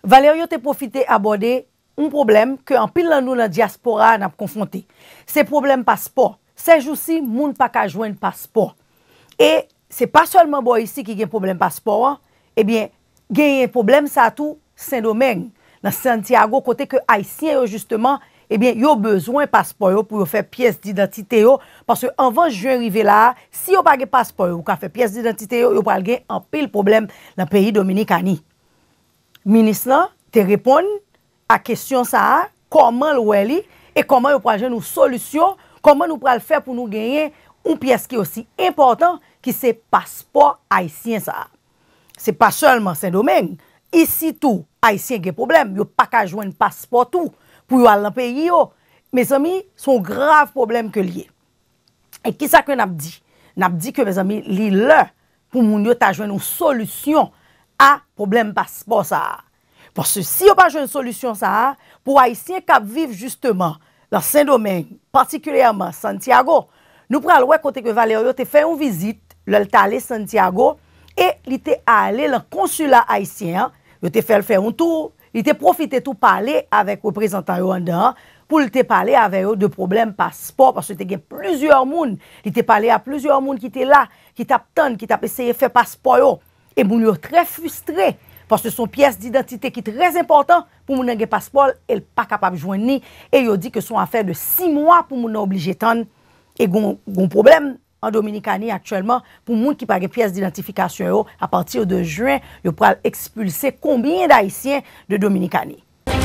Valérie a profité aborder un problème que en pile nous dans la diaspora n'a confronté. C'est problème passeport. Ces jours-ci, moun pas ka joindre passeport. Et c'est pas seulement boy ici qui a un problème passeport, eh bien, il y a un problème ça tout Saint-Domingue dans Santiago côté que haïtien justement eh bien, yo besoin passeport pour faire pièce d'identité parce que avant juin arriver là, si yo pas de passeport ou ka faire pièce d'identité yo pas gagner un pile problème dans le pays dominicain. Ministre te répond à question ça, comment le et comment yo pourra une solution, comment nous pourra le faire pour nous gagner une pièce qui est aussi importante qui c'est passeport haïtien ça. C'est pas seulement Saint-Domingue, ici tout haïtien qui a problème, yo pas ka joindre passeport tout pour aller dans le pays. Mes amis, sont grave problème que lié. Et qui ça que n'a dit? N'a dit que mes amis, li là pour moun yo ta joindre une solution à problème passeport ça. Parce que si on pas une solution ça pour haïtiens qui vivent justement dans Saint-Domingue, particulièrement Santiago, nous prenons le côté que Valérie te fait une visite, le allé Santiago et il était allé dans le consulat haïtien, il te fait faire un tour, il te profité tout parler avec les représentants rwandais pour te parler avec eux de problèmes passeport parce que il y a plusieurs monde, il te parlé à plusieurs monde qui étaient là, qui t'attendent, qui t'a essayé de faire passeport et moun yo très frustré parce que son pièce d'identité qui est très important pour moun gen passeport, elle pas capable de joindre ni et yo dit que son affaire de 6 mois pour moun obligé tande et gon problème en Dominicanie actuellement pour moun qui pas de pièce d'identification à partir de juin, yo pral expulser combien d'haïtiens de Dominicanie.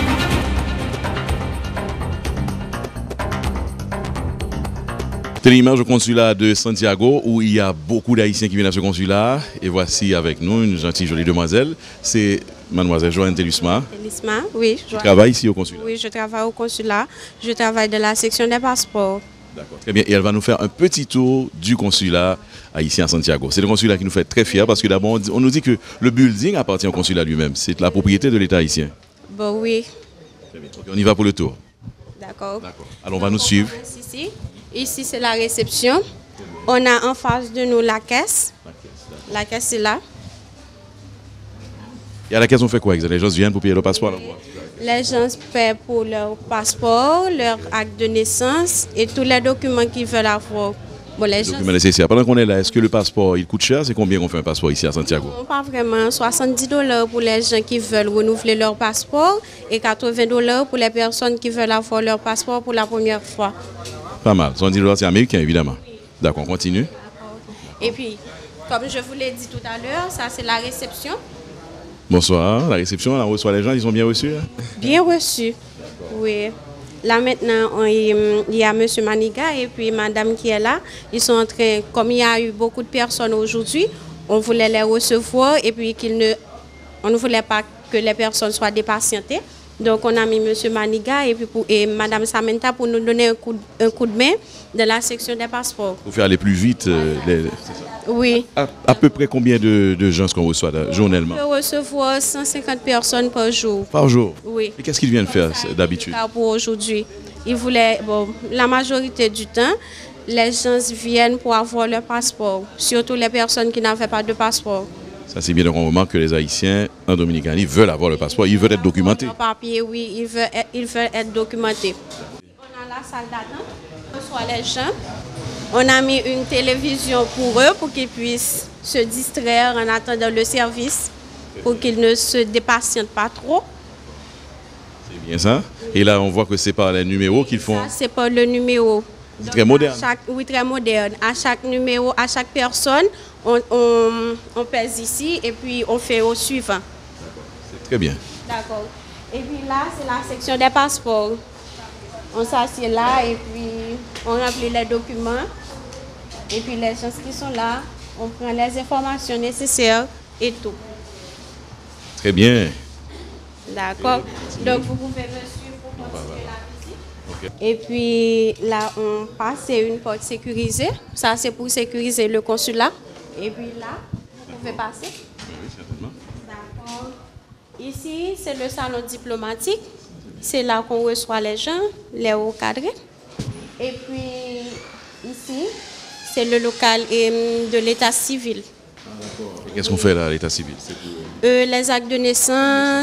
C'est l'image au consulat de Santiago où il y a beaucoup d'Haïtiens qui viennent à ce consulat. Et voici avec nous une gentille jolie demoiselle. C'est mademoiselle Joanne Telusma. Telusma, oui. Tu travailles ici au consulat? Oui, je travaille au consulat. Je travaille dans la section des passeports. D'accord. Très bien. Et elle va nous faire un petit tour du consulat haïtien à Santiago. C'est le consulat qui nous fait très fiers parce que d'abord, on nous dit que le building appartient au consulat lui-même. C'est la propriété de l'État haïtien. Bon, oui. Très bien. Donc, on y va pour le tour. D'accord. Alors, on va nous suivre. Ici, c'est la réception. On a en face de nous la caisse. La caisse, c'est là. Et à la caisse, on fait quoi exactement? Les gens viennent pour payer leur passeport? Les gens paient pour leur passeport, leur acte de naissance et tous les documents qu'ils veulent avoir. Bon, les documents nécessaires. Pendant qu'on est là, est-ce que le passeport, il coûte cher? C'est combien qu'on fait un passeport ici à Santiago? Non, pas vraiment. $70 pour les gens qui veulent renouveler leur passeport et $80 pour les personnes qui veulent avoir leur passeport pour la première fois. Pas mal. $70 c'est américain, évidemment. D'accord, on continue. Et puis, comme je vous l'ai dit tout à l'heure, ça c'est la réception. Bonsoir, la réception, on reçoit les gens, ils sont bien reçus? Bien reçus, oui. Là maintenant, il y a M. Maniga et puis Madame qui est là. Ils sont en train, comme il y a eu beaucoup de personnes aujourd'hui, on voulait les recevoir et puis on ne voulait pas que les personnes soient dépatientées. Donc on a mis M. Maniga et Mme Samantha pour nous donner un coup de main dans la section des passeports. Pour faire aller plus vite, oui. À peu près combien de gens qu'on reçoit journellement? On peut recevoir 150 personnes par jour. Par jour? Oui. Et qu'est-ce qu'ils viennent faire d'habitude? Pour aujourd'hui, ils voulaient, la majorité du temps, les gens viennent pour avoir leur passeport, surtout les personnes qui n'avaient pas de passeport. Ça, c'est bien, donc on remarque que les Haïtiens en Dominicanie veulent avoir le passeport, ils veulent être documentés. Leur papier, oui, ils veulent être documentés. On a la salle d'attente, on reçoit les gens. On a mis une télévision pour eux, pour qu'ils puissent se distraire en attendant le service, pour qu'ils ne se dépatientent pas trop. C'est bien ça. Et là, on voit que c'est par les numéros qu'ils font. C'est par le numéro. C'est très moderne. Oui, très moderne. À chaque numéro, à chaque personne, on pèse ici et puis on fait au suivant. C'est très bien. D'accord. Et puis là, c'est la section des passeports. On s'assied là et puis on remplit les documents. Et puis les gens qui sont là, on prend les informations nécessaires et tout. Très bien. D'accord. Donc vous pouvez me suivre pour continuer la visite. Okay. Et puis là, on passe, c'est une porte sécurisée. Ça, c'est pour sécuriser le consulat. Et puis là, vous pouvez passer. Oui, certainement. D'accord. Ici, c'est le salon diplomatique. C'est là qu'on reçoit les gens, les hauts cadres. Et puis ici, c'est le local de l'état civil. Qu'est-ce qu'on fait là, l'état civil? Les actes de naissance,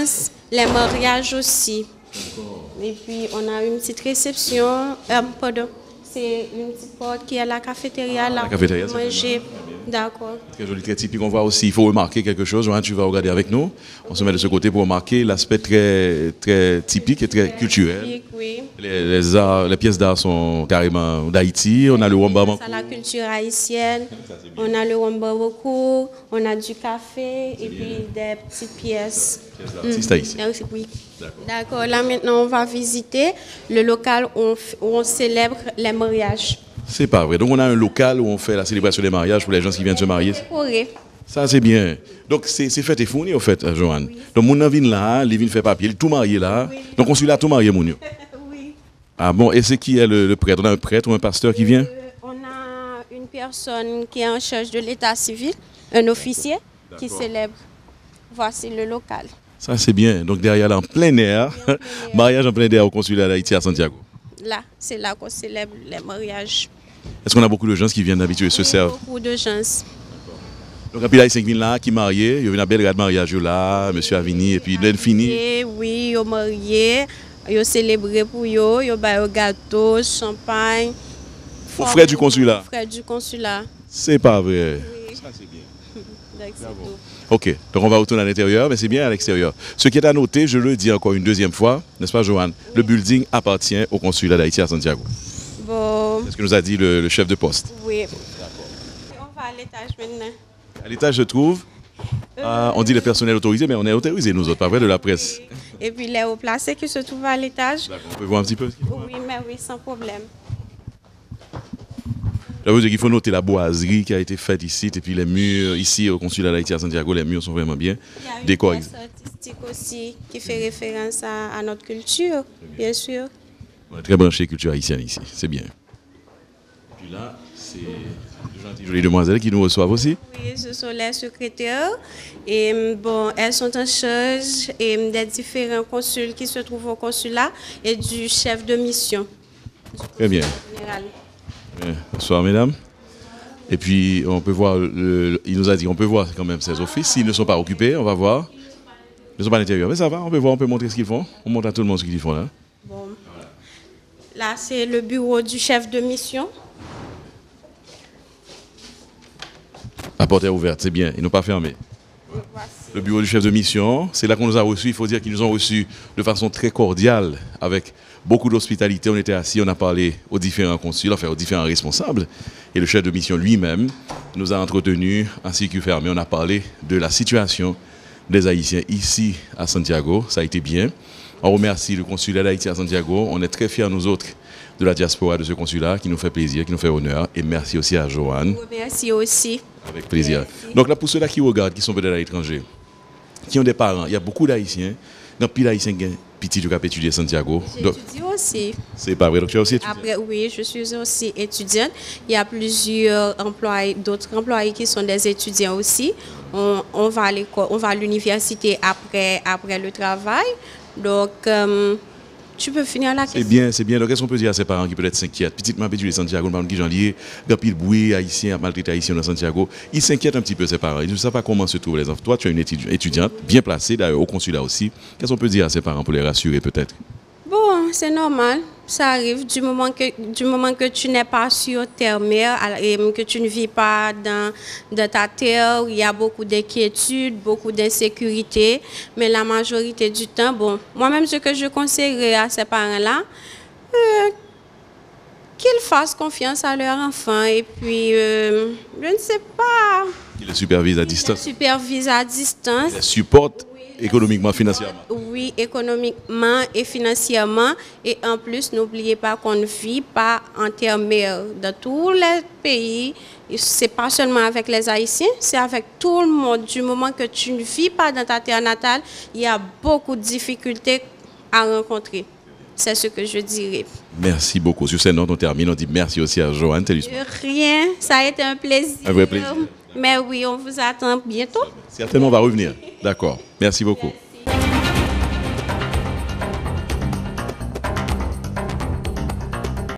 les mariages aussi. Et puis, on a une petite réception. Pardon, c'est une petite porte qui est à la cafétéria. Là, la cafétéria, pour manger. D'accord. Très joli, très typique. On voit aussi, il faut remarquer quelque chose. Joanne, tu vas regarder avec nous. On se met de ce côté pour remarquer l'aspect très, très typique et très culturel. Oui. Les pièces d'art sont carrément d'Haïti. On a le wamba. C'est la culture haïtienne. On a le wamba beaucoup. On a du café et puis des petites pièces. D'artistes haïtiens. Oui. D'accord. Là, maintenant, on va visiter le local où on célèbre les mariages. C'est pas vrai. Donc, on a un local où on fait la célébration des mariages pour les gens qui viennent se marier. Oui. Ça, c'est bien. Donc, c'est fait et fourni, au fait, Joanne. Oui. Donc, mon vient là, il vient faire papier, il est tout marié là. Oui. Donc, on suit là, tout marié, mon. Oui. Ah bon, et c'est qui est le prêtre? On a un prêtre ou un pasteur qui vient? On a une personne qui est en charge de l'état civil, un officier qui célèbre. Voici le local. Ça, c'est bien. Donc, derrière, là, en plein air, mariage en plein air au consulat d'Haïti à Santiago. Là, c'est là qu'on célèbre les mariages. Est-ce qu'on a beaucoup de gens qui viennent d'habitude et se servent? Beaucoup de gens. Donc, puis là, il y a là qui mariés, il y a une belle mariage là, monsieur Avini, et puis il fini. Oui, ils sont mariés, ils ont célébré pour eux, ils ont un gâteau, champagne. Aux frais du consulat? Aux frais du consulat. C'est pas vrai. Oui. Ça, c'est bien. Donc, c'est tout. Ok, donc on va retourner à l'intérieur, mais c'est bien à l'extérieur. Ce qui est à noter, je le dis encore une deuxième fois, n'est-ce pas, Joanne? Oui. Le building appartient au consulat d'Haïti à Santiago. Bon. C'est ce que nous a dit le chef de poste. Oui. On va à l'étage maintenant. À l'étage, je trouve, on dit le personnel autorisé, mais on est autorisé, nous autres, pas vrai, de la presse. Et puis les hauts placés qui se trouvent à l'étage. On peut voir un petit peu? Oui, mais oui, sans problème. Ça veut dire qu'il faut noter la boiserie qui a été faite ici, et puis les murs, ici au consulat d'Haïti à Santiago, les murs sont vraiment bien décorés. Il y a une pièce artistique aussi qui fait référence à notre culture, bien sûr. On est très branché culture haïtienne ici, c'est bien. Et puis là, c'est de gentilles jolies demoiselles qui nous reçoivent aussi. Oui, ce sont les secrétaires. Et bon, elles sont en charge des différents consuls qui se trouvent au consulat et du chef de mission. Très bien. Général. Bonsoir, mesdames. Et puis, on peut voir, il nous a dit, on peut voir quand même ces offices. S'ils ne sont pas occupés, on va voir. Ils ne sont pas à l'intérieur, mais ça va, on peut voir, on peut montrer ce qu'ils font. On montre à tout le monde ce qu'ils font là. Bon. Là, c'est le bureau du chef de mission. La porte est ouverte, c'est bien, ils n'ont pas fermé. Le bureau du chef de mission, c'est là qu'on nous a reçus. Il faut dire qu'ils nous ont reçus de façon très cordiale, avec beaucoup d'hospitalité. On était assis, on a parlé aux différents consuls, enfin aux différents responsables. Et le chef de mission lui-même nous a entretenus ainsi que fermé. On a parlé de la situation des Haïtiens ici à Santiago. Ça a été bien. On remercie le consulat d'Haïti à Santiago. On est très fiers, nous autres, de la diaspora de ce consulat qui nous fait plaisir, qui nous fait honneur. Et merci aussi à Joanne. Merci aussi. Avec plaisir. Donc là, pour ceux-là qui regardent, qui sont peut-être à l'étranger, qui ont des parents, il y a beaucoup d'Haïtiens. Dans le pays d'Haïtiens, petit, tu as étudié à Santiago. J'étudie aussi. C'est pas vrai, donc tu es aussi étudiante? Après, oui, je suis aussi étudiante. Il y a plusieurs employés, d'autres employés qui sont des étudiants aussi. On va à l'école, on va à l'université après le travail. Donc, tu peux finir la question. C'est bien, c'est bien. Donc, qu'est-ce qu'on peut dire à ces parents qui peut-être s'inquiètent? Petitement, petit de Santiago, qui j'en lié, il bruit haïtien, maltraité haïtien dans Santiago. Ils s'inquiètent un petit peu, ces parents. Ils ne savent pas comment se trouvent les enfants. Toi, tu es une étudiante, bien placée, d'ailleurs, au consulat aussi. Qu'est-ce qu'on peut dire à ces parents pour les rassurer, peut-être? Bon, c'est normal. Ça arrive du moment que tu n'es pas sur terre mère et que tu ne vis pas dans ta terre, il y a beaucoup d'inquiétudes, beaucoup d'insécurité. Mais la majorité du temps, bon, moi-même, ce que je conseillerais à ces parents-là, qu'ils fassent confiance à leur enfant et puis, je ne sais pas. Ils les supervisent à distance. Ils les supervisent à distance. Ils les supportent économiquement, financièrement. Oui, économiquement et financièrement. Et en plus, n'oubliez pas qu'on ne vit pas en terre mère. Dans tous les pays, c'est pas seulement avec les Haïtiens, c'est avec tout le monde. Du moment que tu ne vis pas dans ta terre natale, il y a beaucoup de difficultés à rencontrer. C'est ce que je dirais. Merci beaucoup. Sur ces notes, on termine. On dit merci aussi à Joanne Télisman. Rien, ça a été un plaisir. Un vrai plaisir. Mais oui, on vous attend bientôt. Certainement, on va revenir. D'accord. Merci beaucoup.